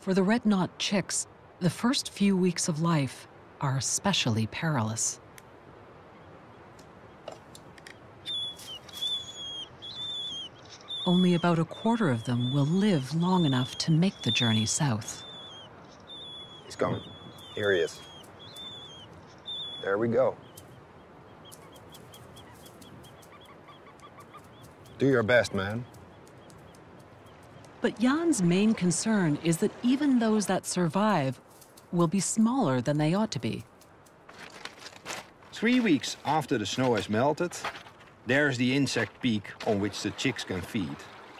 For the red-knot chicks, the first few weeks of life are especially perilous. Only about a quarter of them will live long enough to make the journey south. He's coming. Here he is. There we go. Do your best, man. But Jan's main concern is that even those that survive will be smaller than they ought to be. 3 weeks after the snow has melted, there's the insect peak on which the chicks can feed.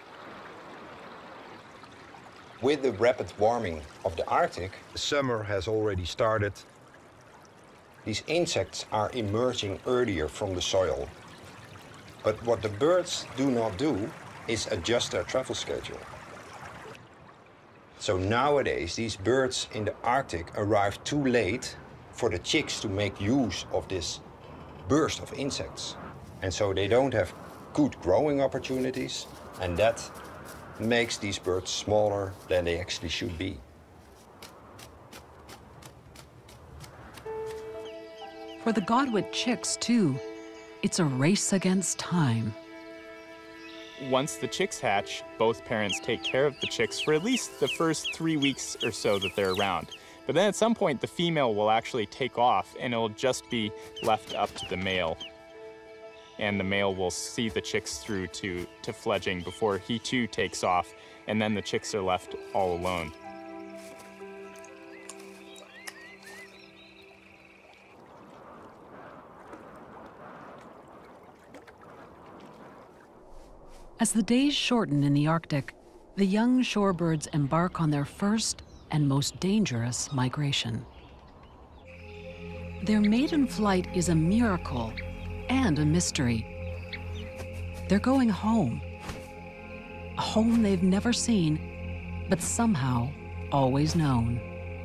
With the rapid warming of the Arctic, the summer has already started. These insects are emerging earlier from the soil. But what the birds do not do is adjust their travel schedule. So nowadays, these birds in the Arctic arrive too late for the chicks to make use of this burst of insects. And so they don't have good growing opportunities, and that makes these birds smaller than they actually should be. For the Godwit chicks, too, it's a race against time. Once the chicks hatch, both parents take care of the chicks for at least the first 3 weeks or so that they're around. But then at some point, the female will actually take off, and it'll just be left up to the male. And the male will see the chicks through to fledging before he too takes off, and then the chicks are left all alone. As the days shorten in the Arctic, the young shorebirds embark on their first and most dangerous migration. Their maiden flight is a miracle and a mystery. They're going home. A home they've never seen, but somehow always known.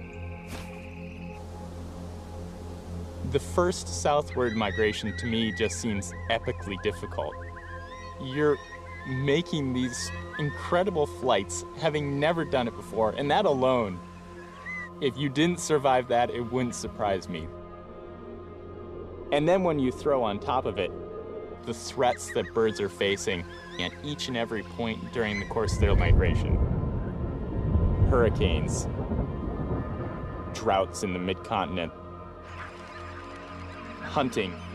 The first southward migration to me just seems epically difficult. You're making these incredible flights, having never done it before, and that alone, if you didn't survive that, it wouldn't surprise me. And then when you throw on top of it the threats that birds are facing at each and every point during the course of their migration. Hurricanes, droughts in the mid-continent, hunting,